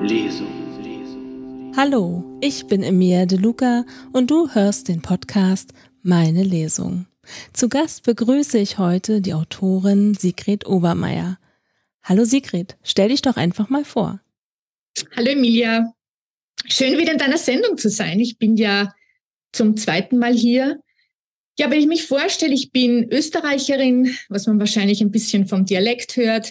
Lesung. Hallo, ich bin Emilia De Luca und du hörst den Podcast Meine Lesung. Zu Gast begrüße ich heute die Autorin Sigrid Obermeier. Hallo Sigrid, stell dich doch einfach mal vor. Hallo Emilia, schön wieder in deiner Sendung zu sein. Ich bin ja zum zweiten Mal hier. Ja, wenn ich mich vorstelle, ich bin Österreicherin, was man wahrscheinlich ein bisschen vom Dialekt hört.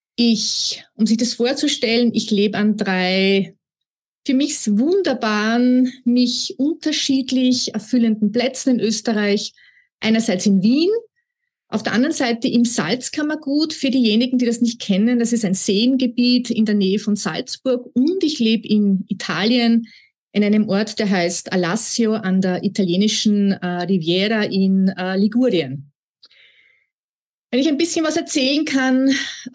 Um sich das vorzustellen, ich lebe an 3 für mich wunderbaren, mich unterschiedlich erfüllenden Plätzen in Österreich. Einerseits in Wien, auf der anderen Seite im Salzkammergut. Für diejenigen, die das nicht kennen, das ist ein Seengebiet in der Nähe von Salzburg. Und ich lebe in Italien, in einem Ort, der heißt Alassio an der italienischen Riviera in Ligurien. Wenn ich ein bisschen was erzählen kann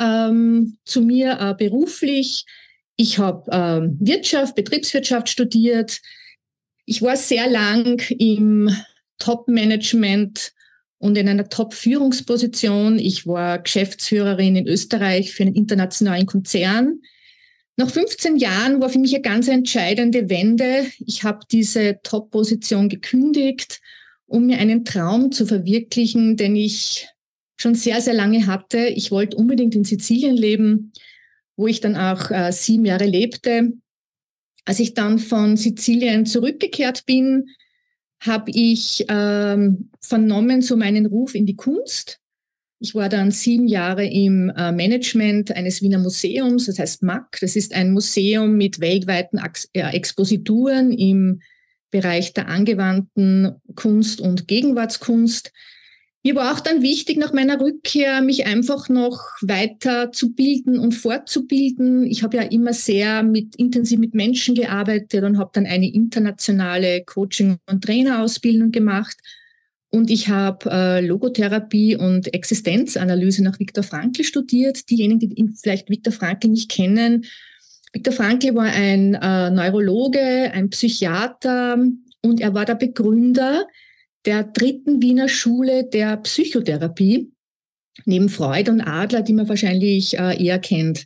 zu mir beruflich. Ich habe Betriebswirtschaft studiert. Ich war sehr lang im Top-Management und in einer Top-Führungsposition. Ich war Geschäftsführerin in Österreich für einen internationalen Konzern. Nach 15 Jahren war für mich eine ganz entscheidende Wende. Ich habe diese Top-Position gekündigt, um mir einen Traum zu verwirklichen, den ich schon sehr, sehr lange hatte. Ich wollte unbedingt in Sizilien leben, wo ich dann auch 7 Jahre lebte. Als ich dann von Sizilien zurückgekehrt bin, habe ich vernommen so meinen Ruf in die Kunst. Ich war dann 7 Jahre im Management eines Wiener Museums, das heißt MAK. Das ist ein Museum mit weltweiten Exposituren im Bereich der angewandten Kunst und Gegenwartskunst. Mir war auch dann wichtig, nach meiner Rückkehr mich einfach noch weiter zu bilden und fortzubilden. Ich habe ja immer sehr intensiv mit Menschen gearbeitet und habe dann eine internationale Coaching- und Trainerausbildung gemacht. Und ich habe Logotherapie und Existenzanalyse nach Viktor Frankl studiert. Diejenigen, die vielleicht Viktor Frankl nicht kennen. Viktor Frankl war ein Neurologe, ein Psychiater und er war der Begründer der 3. Wiener Schule der Psychotherapie, neben Freud und Adler, die man wahrscheinlich eher kennt.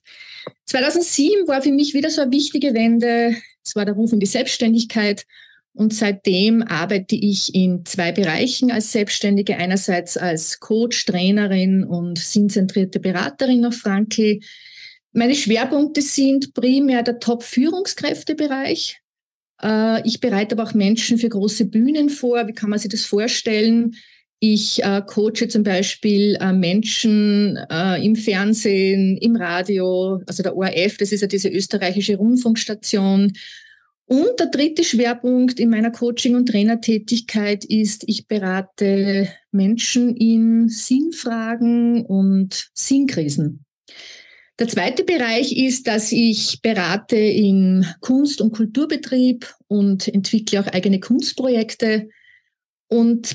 2007 war für mich wieder so eine wichtige Wende. Es war der Ruf in die Selbstständigkeit. Und seitdem arbeite ich in 2 Bereichen als Selbstständige. Einerseits als Coach, Trainerin und sinnzentrierte Beraterin nach Frankl. Meine Schwerpunkte sind primär der Top-Führungskräftebereich. Ich bereite aber auch Menschen für große Bühnen vor. Wie kann man sich das vorstellen? Ich coache zum Beispiel Menschen im Fernsehen, im Radio, also der ORF, das ist ja diese österreichische Rundfunkstation. Und der 3. Schwerpunkt in meiner Coaching- und Trainertätigkeit ist, ich berate Menschen in Sinnfragen und Sinnkrisen. Der 2. Bereich ist, dass ich berate in Kunst- und Kulturbetrieb und entwickle auch eigene Kunstprojekte. Und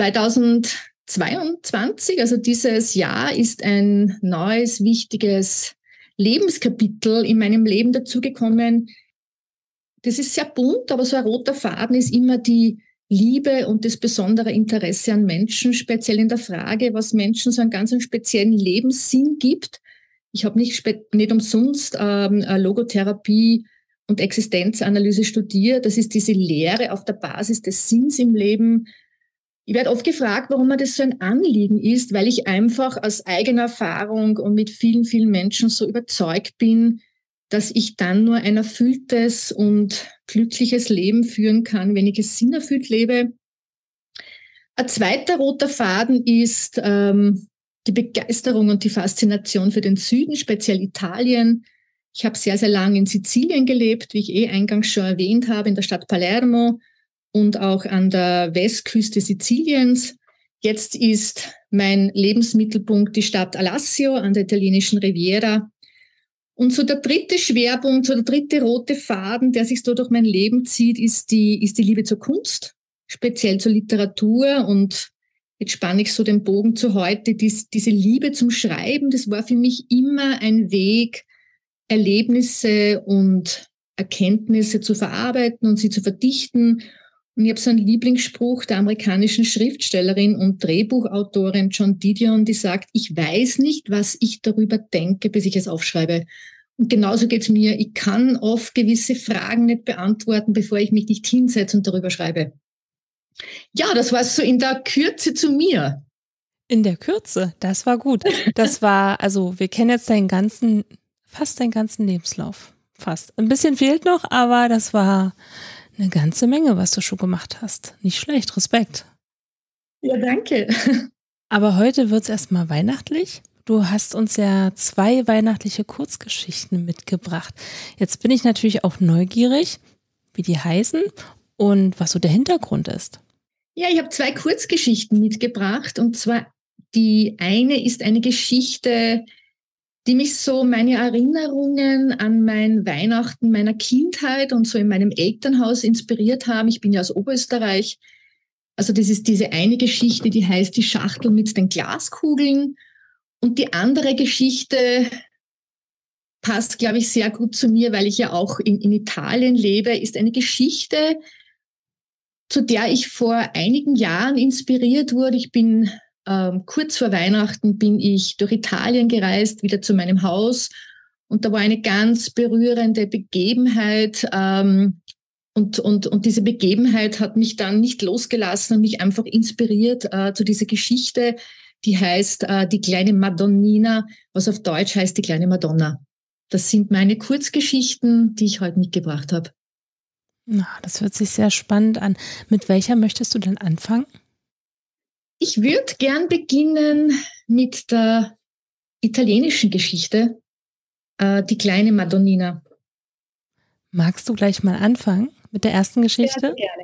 2022, also dieses Jahr, ist ein neues, wichtiges Lebenskapitel in meinem Leben dazugekommen. Das ist sehr bunt, aber so ein roter Faden ist immer die Liebe und das besondere Interesse an Menschen, speziell in der Frage, was Menschen so einen ganz speziellen Lebenssinn gibt. Ich habe nicht umsonst Logotherapie und Existenzanalyse studiert. Das ist diese Lehre auf der Basis des Sinns im Leben. Ich werde oft gefragt, warum mir das so ein Anliegen ist, weil ich einfach aus eigener Erfahrung und mit vielen, vielen Menschen so überzeugt bin, dass ich dann nur ein erfülltes und glückliches Leben führen kann, wenn ich es sinnerfüllt lebe. Ein zweiter roter Faden ist die Begeisterung und die Faszination für den Süden, speziell Italien. Ich habe sehr, sehr lange in Sizilien gelebt, wie ich eingangs schon erwähnt habe, in der Stadt Palermo und auch an der Westküste Siziliens. Jetzt ist mein Lebensmittelpunkt die Stadt Alassio an der italienischen Riviera. Und so der 3. Schwerpunkt, so der 3. rote Faden, der sich so durch mein Leben zieht, ist die Liebe zur Kunst, speziell zur Literatur. Und jetzt spanne ich so den Bogen zu heute. Diese Liebe zum Schreiben, das war für mich immer ein Weg, Erlebnisse und Erkenntnisse zu verarbeiten und sie zu verdichten. Und ich habe so einen Lieblingsspruch der amerikanischen Schriftstellerin und Drehbuchautorin John Didion, die sagt, ich weiß nicht, was ich darüber denke, bis ich es aufschreibe. Und genauso geht es mir. Ich kann oft gewisse Fragen nicht beantworten, bevor ich mich nicht hinsetze und darüber schreibe. Ja, das war so in der Kürze zu mir. In der Kürze, das war gut. Das war, also wir kennen jetzt fast deinen ganzen Lebenslauf. Fast. Ein bisschen fehlt noch, aber das war eine ganze Menge, was du schon gemacht hast. Nicht schlecht, Respekt. Ja, danke. Aber heute wird es erstmal weihnachtlich. Du hast uns ja 2 weihnachtliche Kurzgeschichten mitgebracht. Jetzt bin ich natürlich auch neugierig, wie die heißen und was so der Hintergrund ist. Ja, ich habe 2 Kurzgeschichten mitgebracht. Und zwar die eine ist eine Geschichte, die mich so meine Erinnerungen an mein Weihnachten meiner Kindheit und so in meinem Elternhaus inspiriert haben. Ich bin ja aus Oberösterreich. Also das ist diese eine Geschichte, die heißt Die Schachtel mit den Glaskugeln. Und die andere Geschichte passt, glaube ich, sehr gut zu mir, weil ich ja auch in Italien lebe, ist eine Geschichte, zu der ich vor einigen Jahren inspiriert wurde. Ich bin kurz vor Weihnachten bin ich durch Italien gereist, wieder zu meinem Haus. Und da war eine ganz berührende Begebenheit. Und diese Begebenheit hat mich dann nicht losgelassen und mich einfach inspiriert zu dieser Geschichte, die heißt Die kleine Madonnina, was auf Deutsch heißt Die kleine Madonna. Das sind meine Kurzgeschichten, die ich heute mitgebracht habe. Na, das hört sich sehr spannend an. Mit welcher möchtest du denn anfangen? Ich würde gern beginnen mit der italienischen Geschichte, Die kleine Madonnina. Magst du gleich mal anfangen mit der ersten Geschichte? Sehr gerne.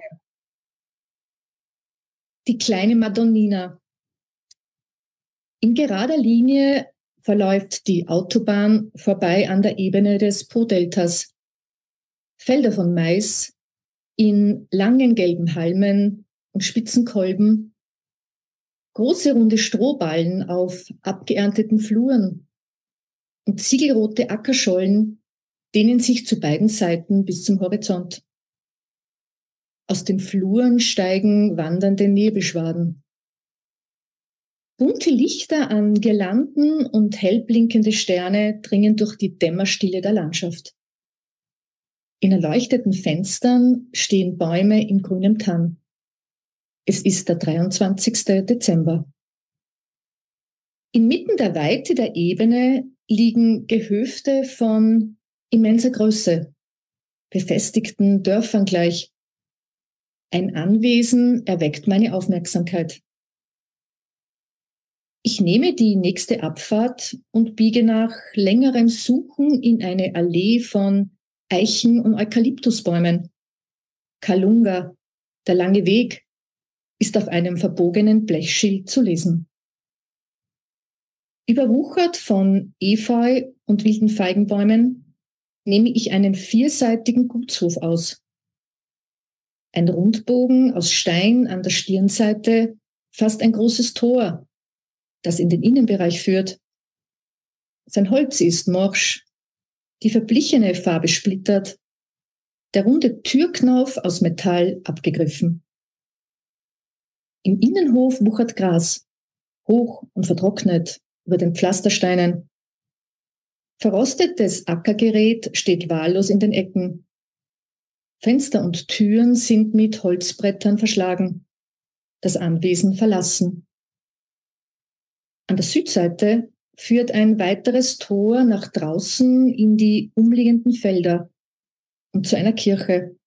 Die kleine Madonnina. In gerader Linie verläuft die Autobahn vorbei an der Ebene des Po-Deltas. Felder von Mais in langen gelben Halmen und spitzen Kolben, große runde Strohballen auf abgeernteten Fluren und ziegelrote Ackerschollen dehnen sich zu beiden Seiten bis zum Horizont. Aus den Fluren steigen wandernde Nebelschwaden. Bunte Lichter an Girlanden und hellblinkende Sterne dringen durch die Dämmerstille der Landschaft. In erleuchteten Fenstern stehen Bäume in grünem Tann. Es ist der 23. Dezember. Inmitten der Weite der Ebene liegen Gehöfte von immenser Größe, befestigten Dörfern gleich. Ein Anwesen erweckt meine Aufmerksamkeit. Ich nehme die nächste Abfahrt und biege nach längerem Suchen in eine Allee von Eichen- und Eukalyptusbäumen. Kalunga, der lange Weg, ist auf einem verbogenen Blechschild zu lesen. Überwuchert von Efeu und wilden Feigenbäumen nehme ich einen 4-seitigen Gutshof aus. Ein Rundbogen aus Stein an der Stirnseite fasst ein großes Tor, das in den Innenbereich führt. Sein Holz ist morsch, die verblichene Farbe splittert, der runde Türknauf aus Metall abgegriffen. Im Innenhof wuchert Gras, hoch und vertrocknet über den Pflastersteinen. Verrostetes Ackergerät steht wahllos in den Ecken. Fenster und Türen sind mit Holzbrettern verschlagen, das Anwesen verlassen. An der Südseite führt ein weiteres Tor nach draußen in die umliegenden Felder und zu einer Kirche.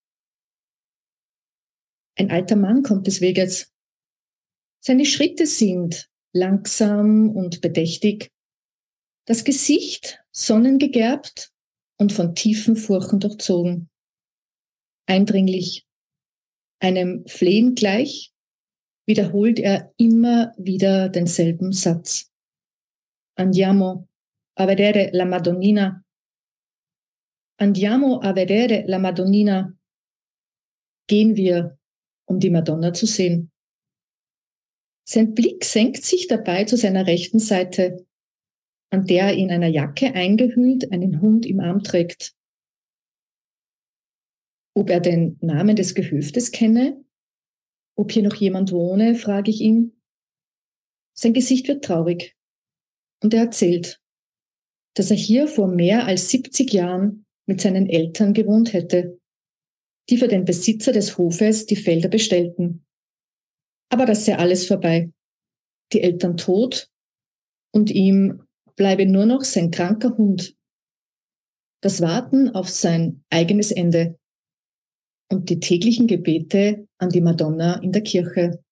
Ein alter Mann kommt des Weges. Seine Schritte sind langsam und bedächtig, das Gesicht sonnengegerbt und von tiefen Furchen durchzogen. Eindringlich, einem Flehen gleich, wiederholt er immer wieder denselben Satz. Andiamo a vedere la Madonnina. Andiamo a vedere la Madonnina. Gehen wir, um die Madonna zu sehen. Sein Blick senkt sich dabei zu seiner rechten Seite, an der er in einer Jacke eingehüllt einen Hund im Arm trägt. Ob er den Namen des Gehöftes kenne? Ob hier noch jemand wohne, frage ich ihn. Sein Gesicht wird traurig und er erzählt. dass er hier vor mehr als 70 Jahren mit seinen Eltern gewohnt hätte, die für den Besitzer des Hofes die Felder bestellten. Aber das sei alles vorbei. Die Eltern tot und ihm bleibe nur noch sein kranker Hund. Das Warten auf sein eigenes Ende und die täglichen Gebete an die Madonna in der Kirche.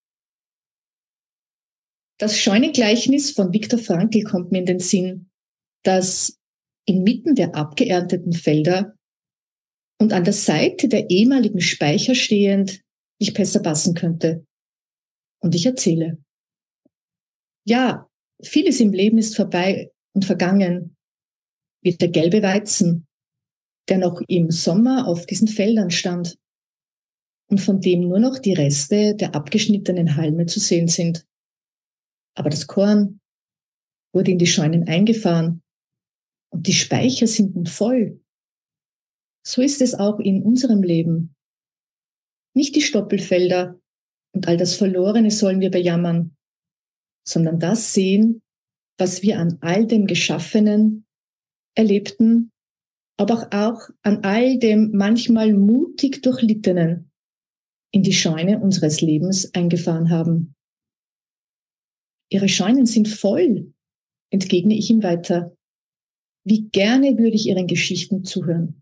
Das Scheunengleichnis von Viktor Frankl kommt mir in den Sinn, das inmitten der abgeernteten Felder und an der Seite der ehemaligen Speicher stehend nicht besser passen könnte. Und ich erzähle. Ja, vieles im Leben ist vorbei und vergangen, wie der gelbe Weizen, der noch im Sommer auf diesen Feldern stand und von dem nur noch die Reste der abgeschnittenen Halme zu sehen sind. Aber das Korn wurde in die Scheunen eingefahren und die Speicher sind nun voll. So ist es auch in unserem Leben. Nicht die Stoppelfelder und all das Verlorene sollen wir bejammern, sondern das sehen, was wir an all dem Geschaffenen, Erlebten, aber auch an all dem manchmal mutig Durchlittenen in die Scheune unseres Lebens eingefahren haben. Ihre Scheunen sind voll, entgegne ich ihm weiter. Wie gerne würde ich Ihren Geschichten zuhören.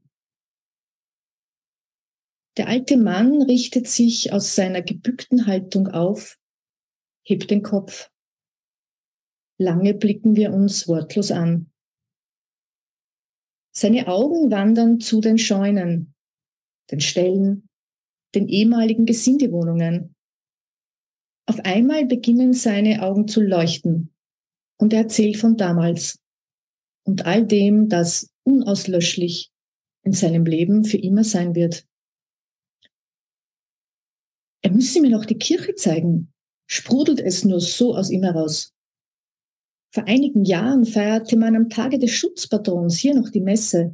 Der alte Mann richtet sich aus seiner gebückten Haltung auf, hebt den Kopf. Lange blicken wir uns wortlos an. Seine Augen wandern zu den Scheunen, den Ställen, den ehemaligen Gesindewohnungen. Auf einmal beginnen seine Augen zu leuchten und er erzählt von damals und all dem, das unauslöschlich in seinem Leben für immer sein wird. Er müsse mir noch die Kirche zeigen, sprudelt es nur so aus ihm heraus. Vor einigen Jahren feierte man am Tage des Schutzpatrons hier noch die Messe.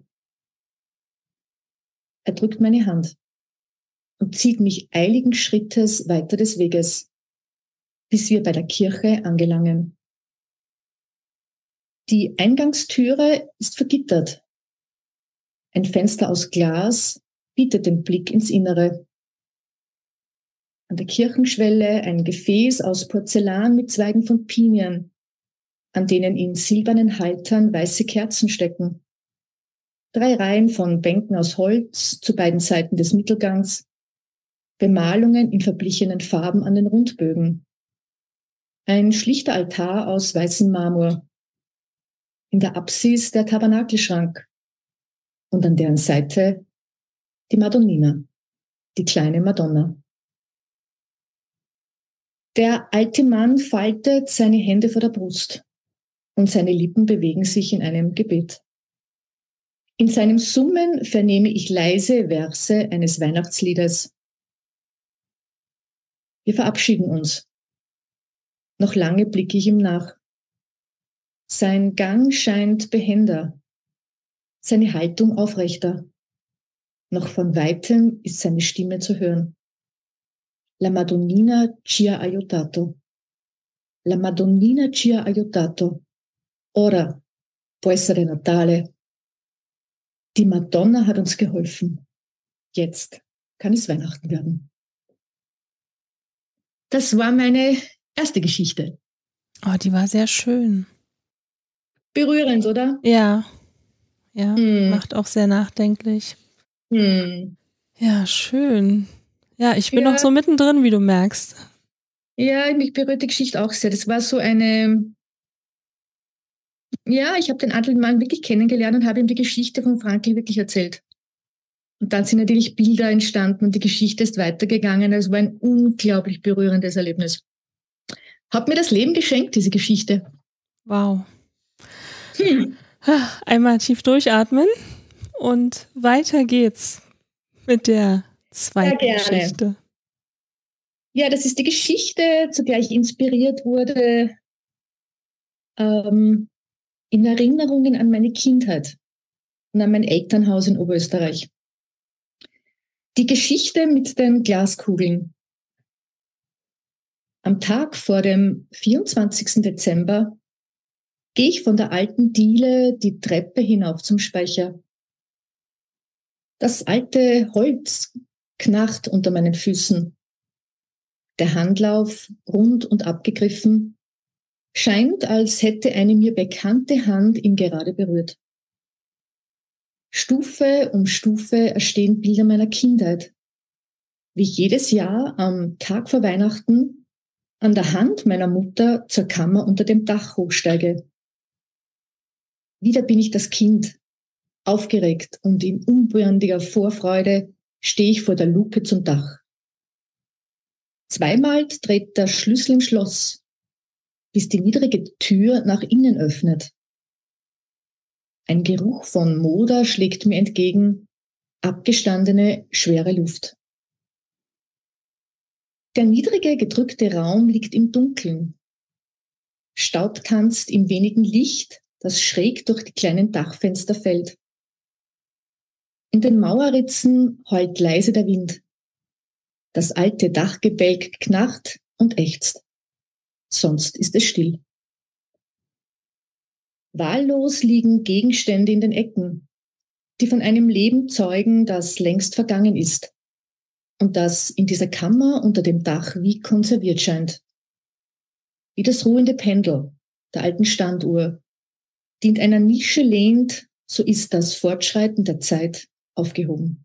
Er drückt meine Hand und zieht mich eiligen Schrittes weiter des Weges, bis wir bei der Kirche angelangen. Die Eingangstüre ist vergittert. Ein Fenster aus Glas bietet den Blick ins Innere. An der Kirchenschwelle ein Gefäß aus Porzellan mit Zweigen von Pinien, an denen in silbernen Haltern weiße Kerzen stecken. 3 Reihen von Bänken aus Holz zu beiden Seiten des Mittelgangs, Bemalungen in verblichenen Farben an den Rundbögen. Ein schlichter Altar aus weißem Marmor. In der Apsis der Tabernakelschrank und an deren Seite die Madonnina, die kleine Madonna. Der alte Mann faltet seine Hände vor der Brust und seine Lippen bewegen sich in einem Gebet. In seinem Summen vernehme ich leise Verse eines Weihnachtsliedes. Wir verabschieden uns. Noch lange blicke ich ihm nach. Sein Gang scheint behender, seine Haltung aufrechter. Noch von weitem ist seine Stimme zu hören. La Madonnina ci ha aiutato. La Madonnina ci ha aiutato. Ora può essere Natale. Die Madonna hat uns geholfen. Jetzt kann es Weihnachten werden. Das war meine erste Geschichte. Oh, die war sehr schön. Berührend, oder? Ja, macht auch sehr nachdenklich. Ja, schön. Ja, ich bin noch so mittendrin, wie du merkst. Ja, mich berührt die Geschichte auch sehr. Das war so eine, ja, ich habe den alten Mann wirklich kennengelernt und habe ihm die Geschichte von Frankl wirklich erzählt. Und dann sind natürlich Bilder entstanden und die Geschichte ist weitergegangen. Es war ein unglaublich berührendes Erlebnis. Hat mir das Leben geschenkt, diese Geschichte. Wow. Einmal tief durchatmen und weiter geht's mit der zweiten Geschichte. Ja, das ist die Geschichte, zu der ich inspiriert wurde, in Erinnerungen an meine Kindheit und an mein Elternhaus in Oberösterreich. Die Geschichte mit den Glaskugeln. Am Tag vor dem 24. Dezember gehe ich von der alten Diele die Treppe hinauf zum Speicher. Das alte Holz knarrt unter meinen Füßen. Der Handlauf, rund und abgegriffen, scheint, als hätte eine mir bekannte Hand ihn gerade berührt. Stufe um Stufe erstehen Bilder meiner Kindheit, wie ich jedes Jahr am Tag vor Weihnachten an der Hand meiner Mutter zur Kammer unter dem Dach hochsteige. Wieder bin ich das Kind, aufgeregt und in unbändiger Vorfreude stehe ich vor der Luke zum Dach. Zweimal dreht der Schlüssel im Schloss, bis die niedrige Tür nach innen öffnet. Ein Geruch von Moder schlägt mir entgegen, abgestandene, schwere Luft. Der niedrige, gedrückte Raum liegt im Dunkeln. Staub tanzt im wenigen Licht, das schräg durch die kleinen Dachfenster fällt. In den Mauerritzen heult leise der Wind. Das alte Dachgebälk knarrt und ächzt. Sonst ist es still. Wahllos liegen Gegenstände in den Ecken, die von einem Leben zeugen, das längst vergangen ist und das in dieser Kammer unter dem Dach wie konserviert scheint. Wie das ruhende Pendel der alten Standuhr, die in einer Nische lehnt, so ist das Fortschreiten der Zeit aufgehoben.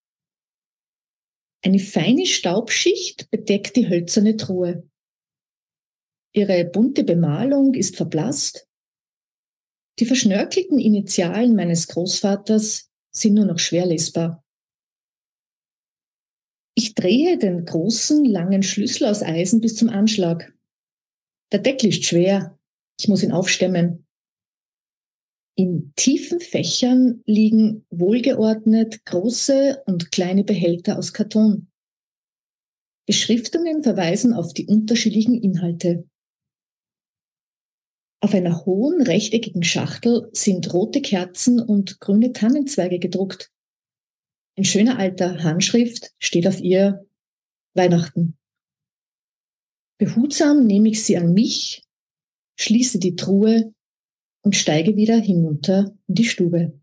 Eine feine Staubschicht bedeckt die hölzerne Truhe. Ihre bunte Bemalung ist verblasst. Die verschnörkelten Initialen meines Großvaters sind nur noch schwer lesbar. Ich drehe den großen, langen Schlüssel aus Eisen bis zum Anschlag. Der Deckel ist schwer. Ich muss ihn aufstemmen. In tiefen Fächern liegen wohlgeordnet große und kleine Behälter aus Karton. Beschriftungen verweisen auf die unterschiedlichen Inhalte. Auf einer hohen, rechteckigen Schachtel sind rote Kerzen und grüne Tannenzweige gedruckt. In schöner alter Handschrift steht auf ihr Weihnachten. Behutsam nehme ich sie an mich, schließe die Truhe und steige wieder hinunter in die Stube.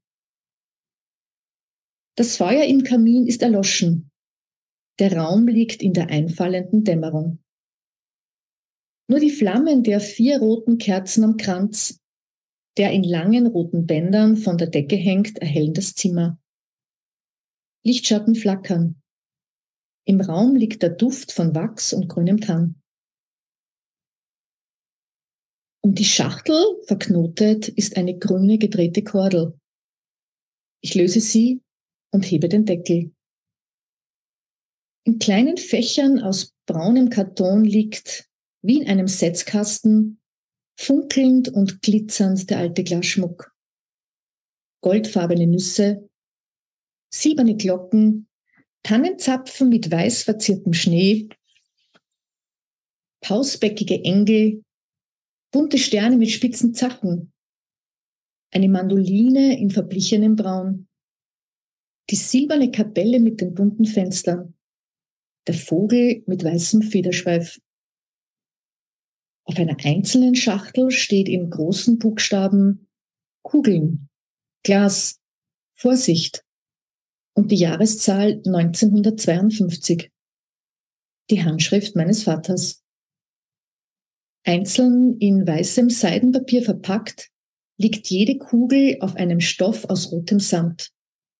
Das Feuer im Kamin ist erloschen. Der Raum liegt in der einfallenden Dämmerung. Nur die Flammen der 4 roten Kerzen am Kranz, der in langen roten Bändern von der Decke hängt, erhellen das Zimmer. Lichtschatten flackern. Im Raum liegt der Duft von Wachs und grünem Tann. Um die Schachtel verknotet ist eine grüne gedrehte Kordel. Ich löse sie und hebe den Deckel. In kleinen Fächern aus braunem Karton liegt, wie in einem Setzkasten, funkelnd und glitzernd der alte Glasschmuck. Goldfarbene Nüsse, silberne Glocken, Tannenzapfen mit weiß verziertem Schnee, pausbäckige Engel, bunte Sterne mit spitzen Zacken, eine Mandoline in verblichenem Braun, die silberne Kapelle mit den bunten Fenstern, der Vogel mit weißem Federschweif. Auf einer einzelnen Schachtel steht in großen Buchstaben Kugeln, Glas, Vorsicht und die Jahreszahl 1952. Die Handschrift meines Vaters. Einzeln in weißem Seidenpapier verpackt, liegt jede Kugel auf einem Stoff aus rotem Samt.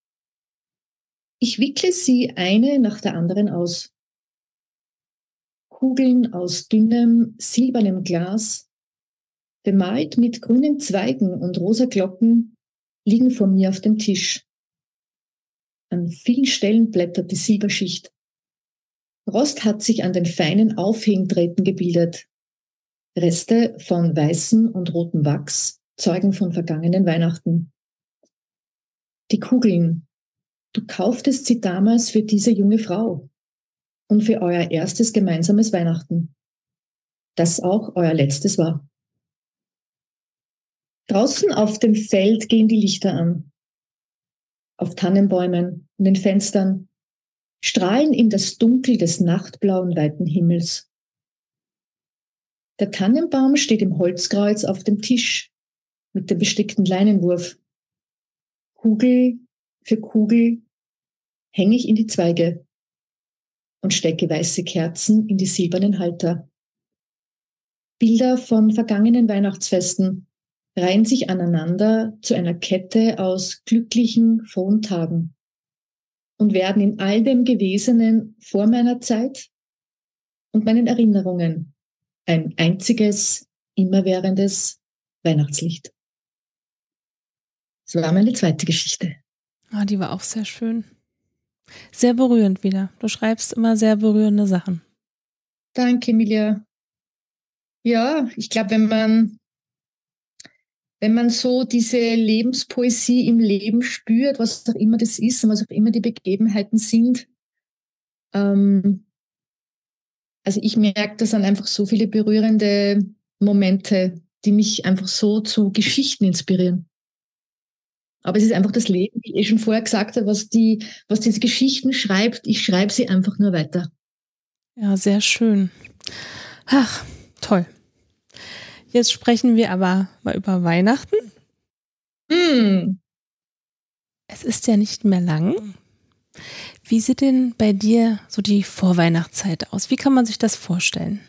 Ich wickle sie eine nach der anderen aus. Kugeln aus dünnem, silbernem Glas, bemalt mit grünen Zweigen und rosa Glocken, liegen vor mir auf dem Tisch. An vielen Stellen blättert die Silberschicht. Rost hat sich an den feinen Aufhängdrähten gebildet. Reste von weißem und rotem Wachs zeugen von vergangenen Weihnachten. Die Kugeln. Du kauftest sie damals für diese junge Frau und für euer erstes gemeinsames Weihnachten, das auch euer letztes war. Draußen auf dem Feld gehen die Lichter an. Auf Tannenbäumen, in den Fenstern, strahlen in das Dunkel des nachtblauen weiten Himmels. Der Tannenbaum steht im Holzkreuz auf dem Tisch, mit dem bestickten Leinenwurf. Kugel für Kugel hänge ich in die Zweige und stecke weiße Kerzen in die silbernen Halter. Bilder von vergangenen Weihnachtsfesten reihen sich aneinander zu einer Kette aus glücklichen, frohen Tagen und werden in all dem Gewesenen vor meiner Zeit und meinen Erinnerungen ein einziges, immerwährendes Weihnachtslicht. Das war meine zweite Geschichte. Ah, die war auch sehr schön. Sehr berührend wieder. Du schreibst immer sehr berührende Sachen. Danke, Emilia. Ja, ich glaube, wenn man so diese Lebenspoesie im Leben spürt, was auch immer das ist und was auch immer die Begebenheiten sind, also ich merke, das sind einfach so viele berührende Momente, die mich einfach so zu Geschichten inspirieren. Aber es ist einfach das Leben, wie ich schon vorher gesagt habe, was diese Geschichten schreibt, ich schreibe sie einfach nur weiter. Ja, sehr schön. Ach, toll. Jetzt sprechen wir aber mal über Weihnachten. Es ist ja nicht mehr lang. Wie sieht denn bei dir so die Vorweihnachtszeit aus? Wie kann man sich das vorstellen?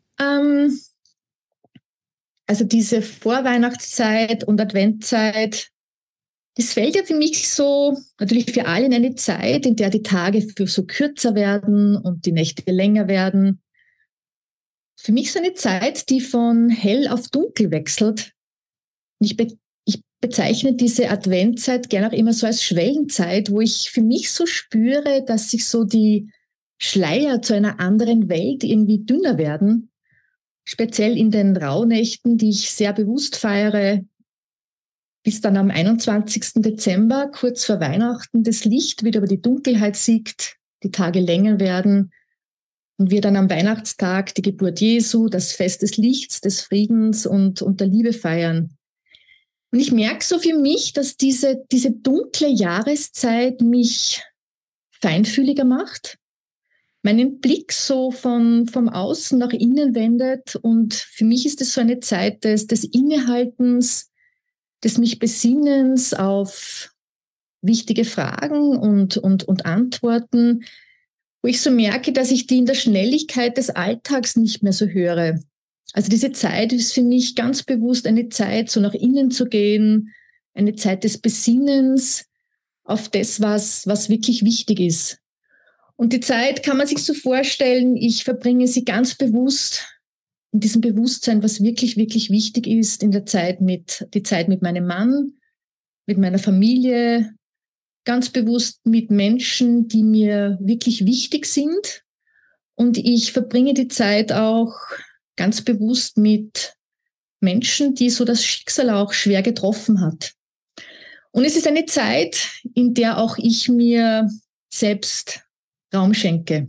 Also diese Vorweihnachtszeit und Adventzeit, das fällt ja für mich so, natürlich für alle in eine Zeit, in der die Tage so kürzer werden und die Nächte länger werden. Für mich so eine Zeit, die von hell auf dunkel wechselt. Ich bezeichne diese Adventzeit gerne auch immer so als Schwellenzeit, wo ich für mich so spüre, dass sich so die Schleier zu einer anderen Welt irgendwie dünner werden. Speziell in den Rauhnächten, die ich sehr bewusst feiere, bis dann am 21. Dezember, kurz vor Weihnachten, das Licht wieder über die Dunkelheit siegt, die Tage länger werden und wir dann am Weihnachtstag die Geburt Jesu, das Fest des Lichts, des Friedens und der Liebe feiern. Und ich merke so für mich, dass diese dunkle Jahreszeit mich feinfühliger macht, meinen Blick so vom Außen nach innen wendet. Und für mich ist es so eine Zeit des Innehaltens, des mich Besinnens auf wichtige Fragen und Antworten, wo ich so merke, dass ich die in der Schnelligkeit des Alltags nicht mehr so höre. Also diese Zeit ist für mich ganz bewusst eine Zeit, so nach innen zu gehen, eine Zeit des Besinnens auf das, was wirklich wichtig ist. Und die Zeit kann man sich so vorstellen, ich verbringe sie ganz bewusst in diesem Bewusstsein, was wirklich, wirklich wichtig ist, die Zeit mit meinem Mann, mit meiner Familie, ganz bewusst mit Menschen, die mir wirklich wichtig sind. Und ich verbringe die Zeit auch ganz bewusst mit Menschen, die so das Schicksal auch schwer getroffen hat. Und es ist eine Zeit, in der auch ich mir selbst Raum schenke.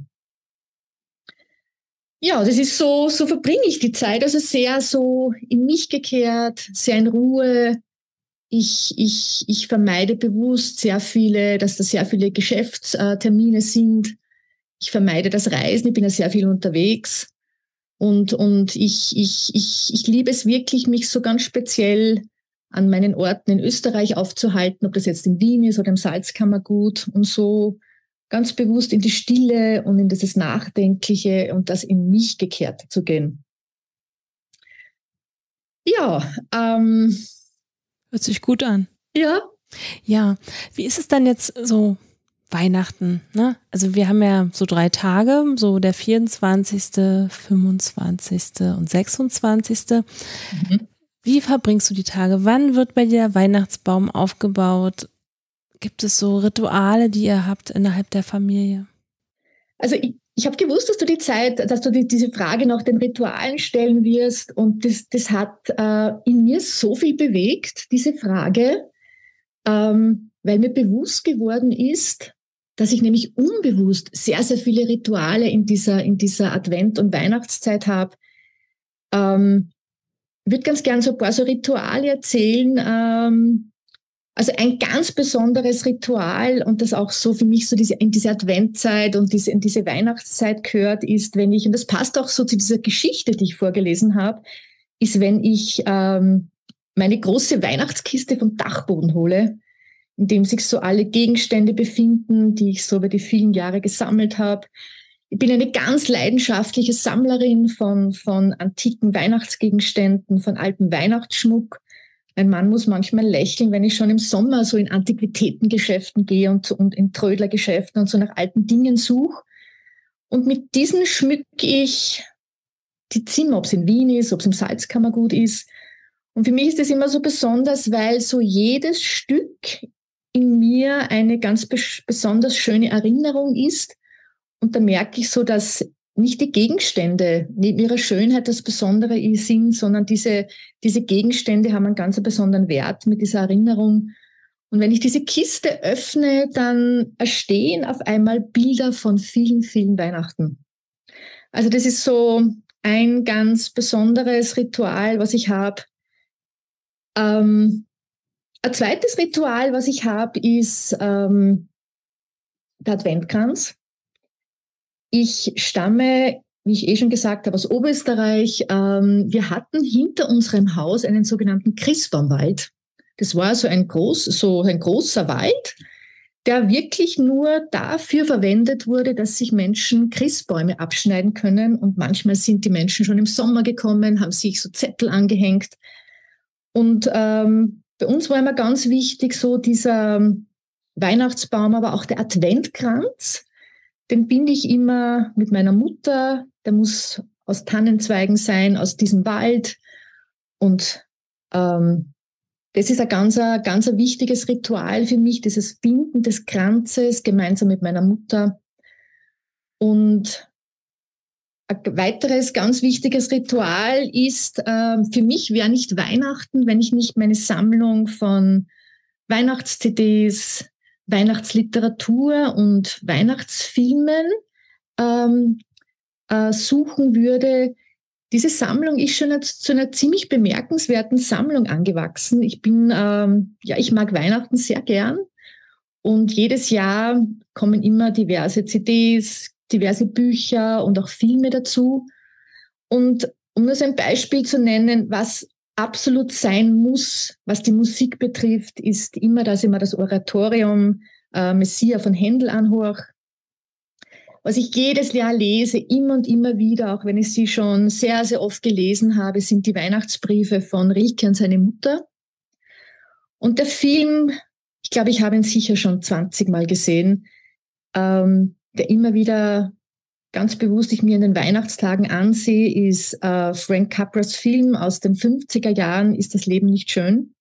Ja, das ist so verbringe ich die Zeit, also sehr so in mich gekehrt, sehr in Ruhe. Ich vermeide bewusst dass da sehr viele Geschäftstermine sind. Ich vermeide das Reisen, ich bin ja sehr viel unterwegs. Und ich liebe es wirklich, mich so ganz speziell an meinen Orten in Österreich aufzuhalten, ob das jetzt in Wien ist oder im Salzkammergut und so ganz bewusst in die Stille und in dieses Nachdenkliche und das in mich Gekehrte zu gehen. Ja, Hört sich gut an. Ja. Ja, wie ist es dann jetzt so Weihnachten, ne? Also wir haben ja so 3 Tage, so der 24., 25. und 26. Wie verbringst du die Tage? Wann wird bei dir der Weihnachtsbaum aufgebaut? Gibt es so Rituale, die ihr habt innerhalb der Familie? Also ich habe gewusst, dass du diese Frage nach den Ritualen stellen wirst und das hat in mir so viel bewegt, diese Frage, weil mir bewusst geworden ist, dass ich nämlich unbewusst sehr, sehr viele Rituale in dieser Advent- und Weihnachtszeit habe. Ich würde ganz gern so ein paar so Rituale erzählen. Also ein ganz besonderes Ritual und das auch so für mich so in diese Adventzeit und in diese Weihnachtszeit gehört, ist, und das passt auch so zu dieser Geschichte, die ich vorgelesen habe, ist, wenn ich meine große Weihnachtskiste vom Dachboden hole, in dem sich so alle Gegenstände befinden, die ich so über die vielen Jahre gesammelt habe. Ich bin eine ganz leidenschaftliche Sammlerin von antiken Weihnachtsgegenständen, von altem Weihnachtsschmuck. Mein Mann muss manchmal lächeln, wenn ich schon im Sommer so in Antiquitätengeschäften gehe und in Trödlergeschäften und so nach alten Dingen suche. Und mit diesen schmücke ich die Zimmer, ob es in Wien ist, ob es im Salzkammergut ist. Und für mich ist das immer so besonders, weil so jedes Stück in mir eine ganz besonders schöne Erinnerung ist. Und da merke ich so, dass nicht die Gegenstände neben ihrer Schönheit das Besondere sind, sondern diese Gegenstände haben einen ganz besonderen Wert mit dieser Erinnerung. Und wenn ich diese Kiste öffne, dann entstehen auf einmal Bilder von vielen, vielen Weihnachten. Also das ist so ein ganz besonderes Ritual, was ich habe. Ein zweites Ritual, was ich habe, ist der Adventkranz. Ich stamme, wie ich schon gesagt habe, aus Oberösterreich. Wir hatten hinter unserem Haus einen sogenannten Christbaumwald. Das war so ein großer Wald, der wirklich nur dafür verwendet wurde, dass sich Menschen Christbäume abschneiden können. Und manchmal sind die Menschen schon im Sommer gekommen, haben sich so Zettel angehängt. Und bei uns war immer ganz wichtig so dieser Weihnachtsbaum, aber auch der Adventkranz. Den binde ich immer mit meiner Mutter. Der muss aus Tannenzweigen sein, aus diesem Wald. Und das ist ein ganz wichtiges Ritual für mich, dieses Binden des Kranzes gemeinsam mit meiner Mutter. Und ein weiteres ganz wichtiges Ritual ist, für mich wäre nicht Weihnachten, wenn ich nicht meine Sammlung von Weihnachts-CDs, Weihnachtsliteratur und Weihnachtsfilmen suchen würde. Diese Sammlung ist schon zu einer ziemlich bemerkenswerten Sammlung angewachsen. Ich mag Weihnachten sehr gern und jedes Jahr kommen immer diverse CDs, diverse Bücher und auch Filme dazu. Und um nur so ein Beispiel zu nennen, was absolut sein muss, was die Musik betrifft, ist immer, dass ich mir das Oratorium Messia von Händel anhöre. Was ich jedes Jahr lese, immer und immer wieder, auch wenn ich sie schon sehr, sehr oft gelesen habe, sind die Weihnachtsbriefe von Rilke und seine Mutter. Und der Film, ich glaube, ich habe ihn sicher schon 20 Mal gesehen, der immer wieder ganz bewusst ich mir in den Weihnachtstagen ansehe, ist Frank Capras Film aus den 50er Jahren, Ist das Leben nicht schön?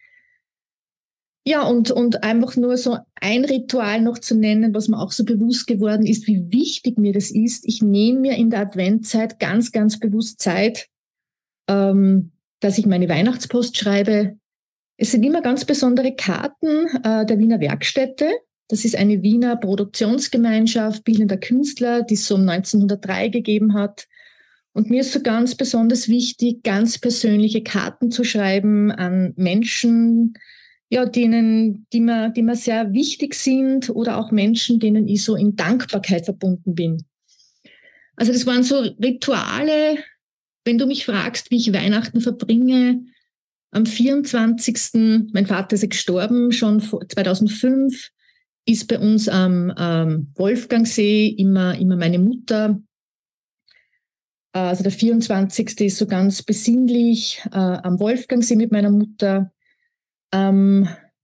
Ja, und einfach nur so ein Ritual noch zu nennen, was mir auch so bewusst geworden ist, wie wichtig mir das ist. Ich nehme mir in der Adventzeit ganz, ganz bewusst Zeit, dass ich meine Weihnachtspost schreibe. Es sind immer ganz besondere Karten der Wiener Werkstätte. Das ist eine Wiener Produktionsgemeinschaft bildender Künstler, die es so um 1903 gegeben hat. Und mir ist so ganz besonders wichtig, ganz persönliche Karten zu schreiben an Menschen, ja, die mir sehr wichtig sind oder auch Menschen, denen ich so in Dankbarkeit verbunden bin. Also das waren so Rituale, wenn du mich fragst, wie ich Weihnachten verbringe. Am 24. Mein Vater ist gestorben, schon 2005, ist bei uns am Wolfgangsee immer meine Mutter. Also der 24. ist so ganz besinnlich am Wolfgangsee mit meiner Mutter. Am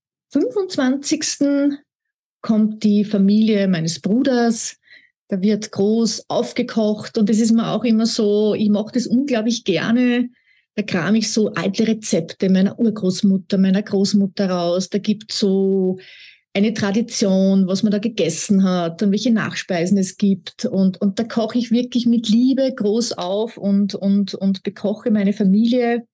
25. kommt die Familie meines Bruders. Da wird groß aufgekocht und das ist mir auch immer so, ich mache das unglaublich gerne. Da kram ich so alte Rezepte meiner Urgroßmutter, meiner Großmutter raus. Da gibt es so eine Tradition, was man da gegessen hat und welche Nachspeisen es gibt. Und da koche ich wirklich mit Liebe groß auf und bekoche meine Familie.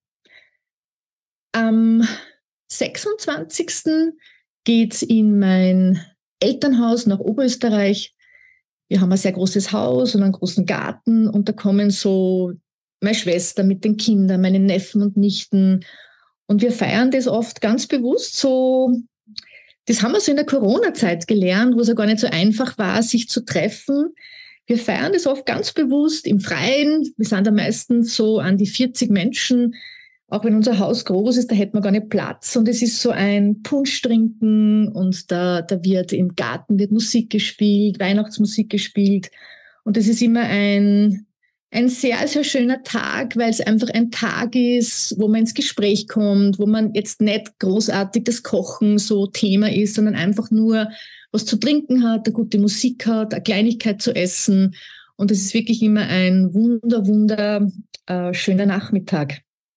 Am 26. geht's in mein Elternhaus nach Oberösterreich. Wir haben ein sehr großes Haus und einen großen Garten und da kommen so meine Schwester mit den Kindern, meine Neffen und Nichten. Und wir feiern das oft ganz bewusst so. Das haben wir so in der Corona-Zeit gelernt, wo es ja gar nicht so einfach war, sich zu treffen. Wir feiern das oft ganz bewusst im Freien. Wir sind da meistens so an die 40 Menschen auch wenn unser Haus groß ist, da hätten wir gar nicht Platz. Und es ist so ein Punsch trinken und da wird im Garten wird Musik gespielt, Weihnachtsmusik gespielt. Und das ist immer ein sehr, sehr schöner Tag, weil es einfach ein Tag ist, wo man ins Gespräch kommt, wo man jetzt nicht großartig das Kochen so Thema ist, sondern einfach nur was zu trinken hat, eine gute Musik hat, eine Kleinigkeit zu essen. Und es ist wirklich immer ein schöner Nachmittag.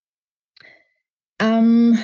Am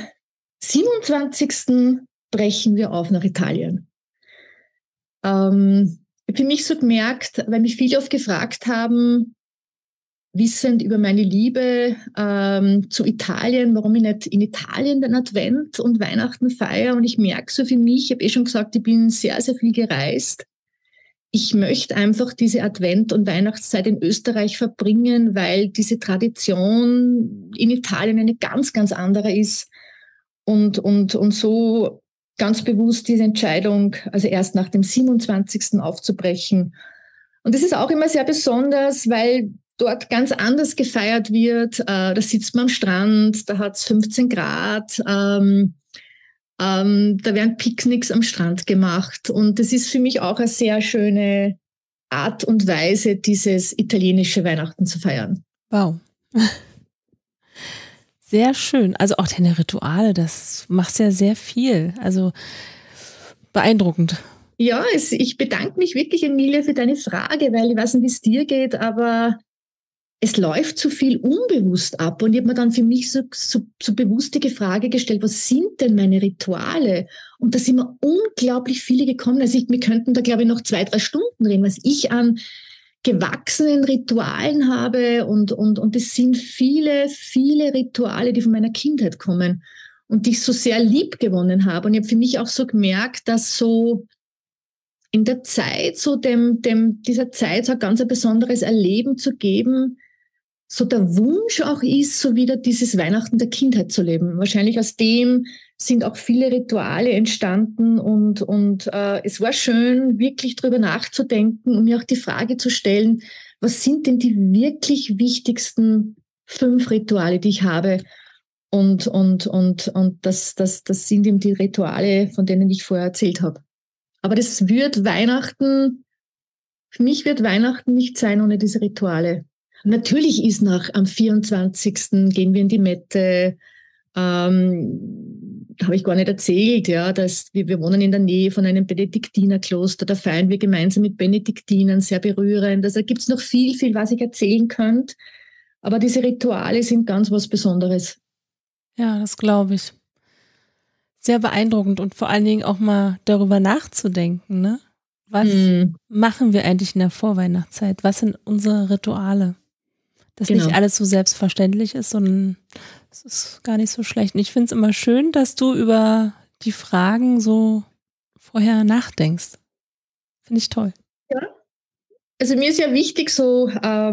27. brechen wir auf nach Italien. Ich habe für mich so gemerkt, weil mich viele oft gefragt haben, wissend über meine Liebe zu Italien, warum ich nicht in Italien den Advent und Weihnachten feiere. Und ich merke so für mich, ich habe schon gesagt, ich bin sehr, sehr viel gereist. Ich möchte einfach diese Advent- und Weihnachtszeit in Österreich verbringen, weil diese Tradition in Italien eine ganz, ganz andere ist. Und so ganz bewusst diese Entscheidung, also erst nach dem 27. aufzubrechen. Und das ist auch immer sehr besonders, weil dort ganz anders gefeiert wird. Da sitzt man am Strand, da hat es 15 Grad, da werden Picknicks am Strand gemacht. Und das ist für mich auch eine sehr schöne Art und Weise, dieses italienische Weihnachten zu feiern. Wow. Sehr schön. Also auch deine Rituale, das machst ja sehr viel. Also beeindruckend. Ja, ich bedanke mich wirklich, Emilia, für deine Frage, weil ich weiß nicht, wie es dir geht, aber es läuft zu viel unbewusst ab. Und ich habe mir dann für mich so bewusst die Frage gestellt, was sind denn meine Rituale? Und da sind mir unglaublich viele gekommen. Also wir könnten da, glaube ich, noch 2-3 Stunden reden, was ich an gewachsenen Ritualen habe. Und es sind viele, viele Rituale, die von meiner Kindheit kommen und die ich so sehr lieb gewonnen habe. Und ich habe für mich auch so gemerkt, dass so in der Zeit, so dieser Zeit so ein ganz besonderes Erleben zu geben, so der Wunsch auch ist, so wieder dieses Weihnachten der Kindheit zu leben. Wahrscheinlich aus dem sind auch viele Rituale entstanden und es war schön, wirklich drüber nachzudenken und mir auch die Frage zu stellen, was sind denn die wirklich wichtigsten 5 Rituale, die ich habe? Und das sind eben die Rituale, von denen ich vorher erzählt habe. Aber das wird Weihnachten, für mich wird Weihnachten nicht sein ohne diese Rituale. Natürlich ist am 24. gehen wir in die Mette, habe ich gar nicht erzählt, ja, dass wir wohnen in der Nähe von einem Benediktinerkloster, da feiern wir gemeinsam mit Benediktinern, sehr berührend. Also da gibt es noch viel, viel, was ich erzählen könnte, aber diese Rituale sind ganz was Besonderes. Ja, das glaube ich. Sehr beeindruckend und vor allen Dingen auch mal darüber nachzudenken, ne? Was machen wir eigentlich in der Vorweihnachtszeit? Was sind unsere Rituale? Dass nicht alles so selbstverständlich ist, sondern es ist gar nicht so schlecht. Und ich finde es immer schön, dass du über die Fragen so vorher nachdenkst. Finde ich toll. Ja, also mir ist ja wichtig so,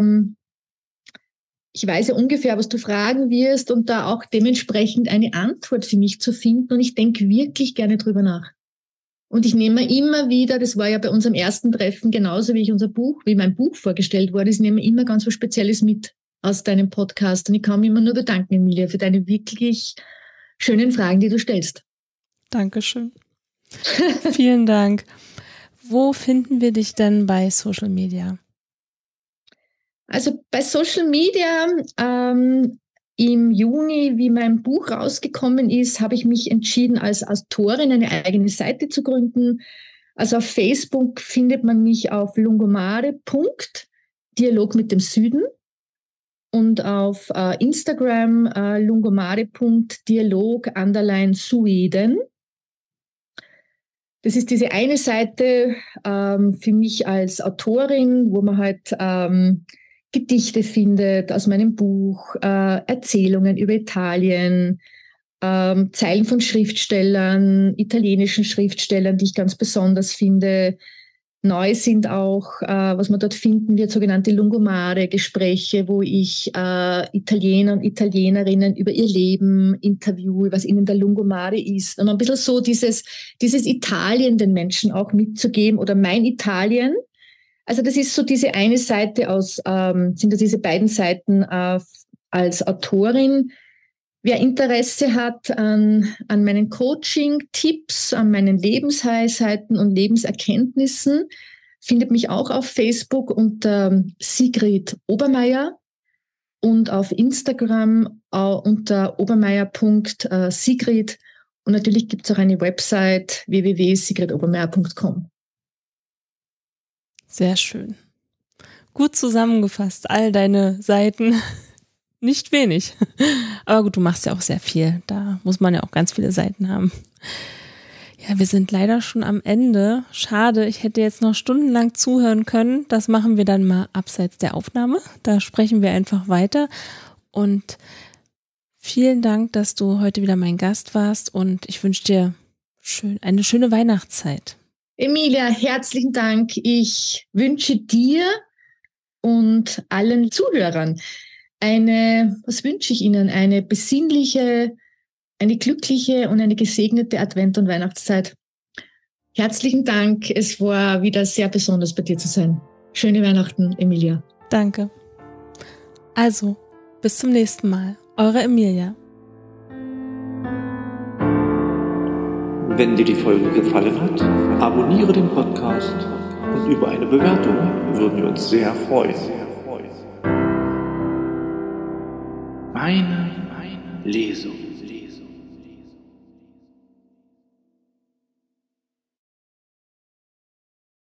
ich weiß ja ungefähr, was du fragen wirst und da auch dementsprechend eine Antwort für mich zu finden. Und ich denke wirklich gerne drüber nach. Und ich nehme immer wieder, das war ja bei unserem ersten Treffen genauso wie mein Buch vorgestellt wurde, ich nehme immer ganz was Spezielles mit aus deinem Podcast. Und ich kann mich immer nur bedanken, Emilia, für deine wirklich schönen Fragen, die du stellst. Dankeschön. Vielen Dank. Wo finden wir dich denn bei Social Media? Also bei Social Media, im Juni, wie mein Buch rausgekommen ist, habe ich mich entschieden, als Autorin eine eigene Seite zu gründen. Also auf Facebook findet man mich auf lungomare.dialog mit dem Süden und auf Instagram lungomare.dialog_Sweden. Das ist diese eine Seite für mich als Autorin, wo man halt Gedichte findet aus meinem Buch, Erzählungen über Italien, Zeilen von Schriftstellern, italienischen Schriftstellern, die ich ganz besonders finde. Neu sind auch, was man dort finden wird, sogenannte Lungomare-Gespräche, wo ich Italiener und Italienerinnen über ihr Leben interviewe, was ihnen der Lungomare ist. Und ein bisschen so dieses Italien den Menschen auch mitzugeben oder mein Italien. Also das ist so diese eine Seite sind ja diese beiden Seiten als Autorin. Wer Interesse hat an meinen Coaching-Tipps, an meinen Lebensweisheiten und Lebenserkenntnissen, findet mich auch auf Facebook unter Sigrid Obermeier und auf Instagram unter obermeier.sigrid. Und natürlich gibt es auch eine Website www.sigridobermeier.com. Sehr schön. Gut zusammengefasst, all deine Seiten. Nicht wenig. Aber gut, du machst ja auch sehr viel. Da muss man ja auch ganz viele Seiten haben. Ja, wir sind leider schon am Ende. Schade, ich hätte jetzt noch stundenlang zuhören können. Das machen wir dann mal abseits der Aufnahme. Da sprechen wir einfach weiter. Und vielen Dank, dass du heute wieder mein Gast warst. Und ich wünsche dir eine schöne Weihnachtszeit. Emilia, herzlichen Dank. Ich wünsche dir und allen Zuhörern was wünsche ich Ihnen? Eine besinnliche, eine glückliche und eine gesegnete Advent- und Weihnachtszeit. Herzlichen Dank. Es war wieder sehr besonders, bei dir zu sein. Schöne Weihnachten, Emilia. Danke. Also, bis zum nächsten Mal. Eure Emilia. Wenn dir die Folge gefallen hat, abonniere den Podcast und über eine Bewertung würden wir uns sehr freuen. Meine Lesung.